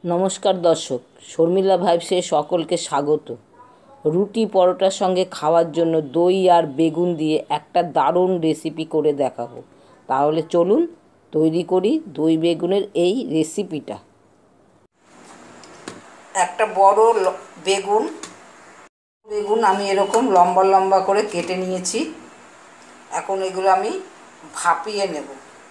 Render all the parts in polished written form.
নমস্কার দর্শক, শর্মিলা ভাইবসে সকলকে স্বাগত। রুটি পরোটার সঙ্গে খাওয়ার জন্য দই আর বেগুন দিয়ে একটা দারুণ রেসিপি করে দেখাবো। তাহলে চলুন তৈরি করি দই বেগুনের এই রেসিপিটা। একটা বড় বেগুন বেগুন আমি এরকম লম্বা লম্বা করে কেটে নিয়েছি। এখন এগুলো আমি ভাপিয়ে নেব।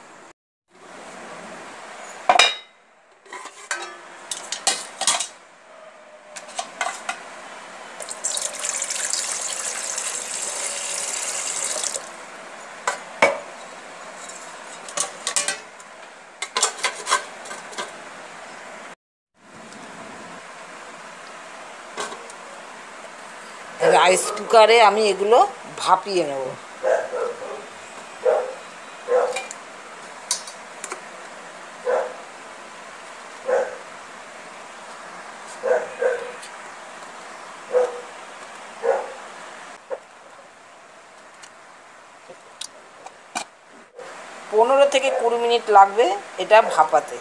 রাইস কুকারে আমি এগুলো ভাপিয়ে নেব। পনেরো থেকে 20 মিনিট লাগবে এটা ভাপাতে।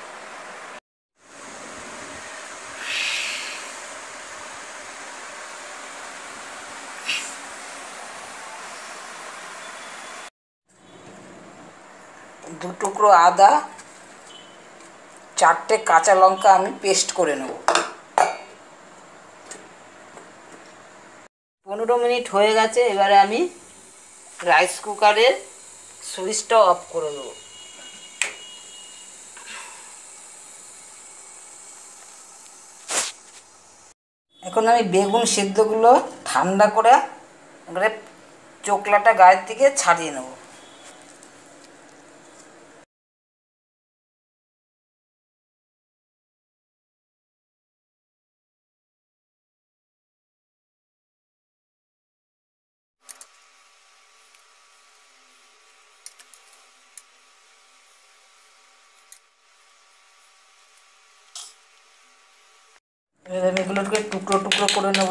দু টুকরো আদা, 4টে কাঁচা লঙ্কা আমি পেস্ট করে নেব। 15 মিনিট হয়ে গেছে। এবারে আমি রাইস কুকারের সুইচটা অফ করে দেবো। এখন আমি বেগুন সেদ্ধগুলো ঠান্ডা করে এবারে চোকলাটা গায়ের থেকে ছাড়িয়ে নেব। এবার আমি এগুলোকে টুকরো টুকরো করে নেব।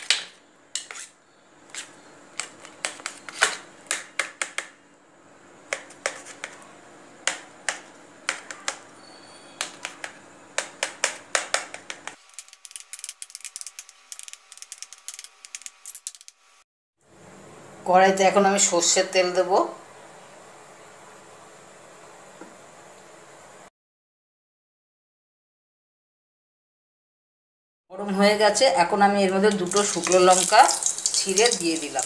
কড়াইতে এখন আমি সর্ষের তেল দেব। গরম হয়ে গেছে। এখন আমি এর মধ্যে 2টো শুকনো লঙ্কা ছিঁড়ে দিয়ে দিলাম।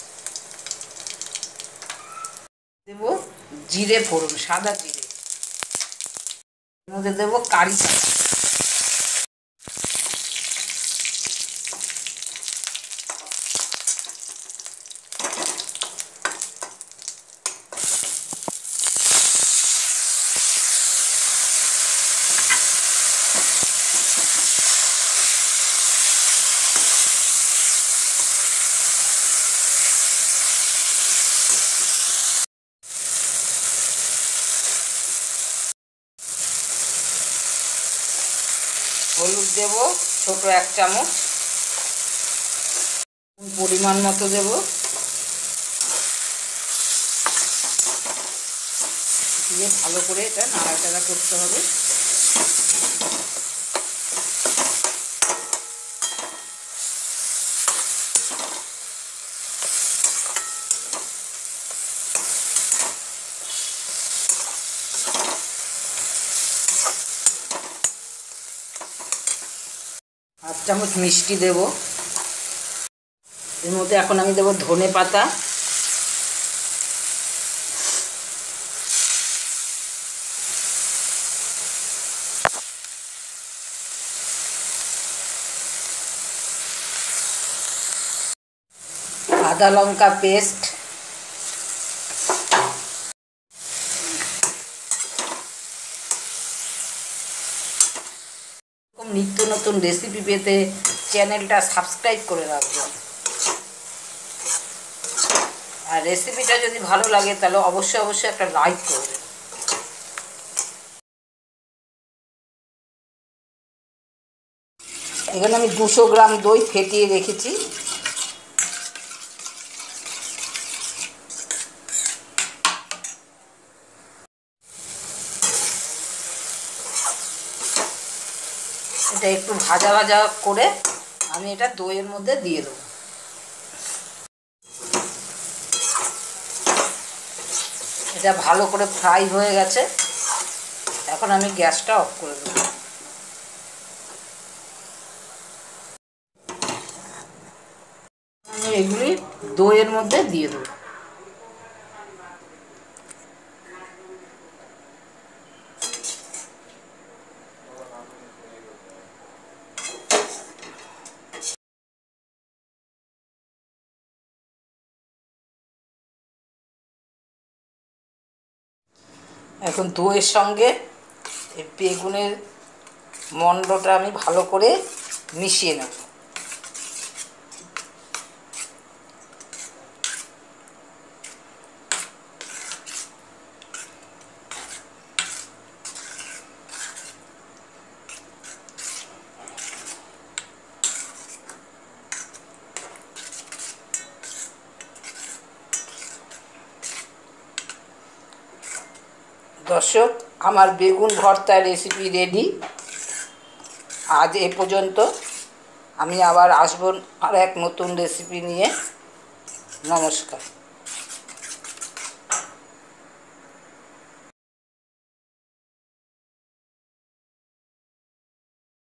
দেব জিরে ফোড়ন, সাদা জিরে। এর মধ্যে দেব কারি পাতা। হলুদ দেব ছোট 1 চামচ। পরিমাণ মতো দেব। দিয়ে ভালো করে এটা নাড়াচাড়া করতে হবে। হাফ চামচ মিষ্টি দেব। এর মধ্যে এখন আমি দেব ধনে পাতা, আদা লঙ্কা পেস্ট, নিত্য নতুন রেসিপি পেতে চ্যানেলটা সাবস্ক্রাইব করে রাখবেন। আর রেসিপিটা যদি ভালো লাগে তাহলে অবশ্যই একটা লাইক করবেন। এখানে আমি 200 গ্রাম দই ফেটিয়ে রেখেছি। এটা একটু ভাজা ভাজা করে আমি এটা দইয়ের মধ্যে দিয়ে দেবো। এটা ভালো করে ফ্রাই হয়ে গেছে, এখন আমি গ্যাসটা অফ করে দেবো। আমি এগুলি দইয়ের মধ্যে দিয়ে দেবো। এখন দইয়ের সঙ্গে এই বেগুনের মণ্ডটা আমি ভালো করে মিশিয়ে নেব। দর্শক, আমার বেগুন ভর্তার রেসিপি রেডি। আজ এ পর্যন্ত। আমি আবার আসব আর এক নতুন রেসিপি নিয়ে। নমস্কার।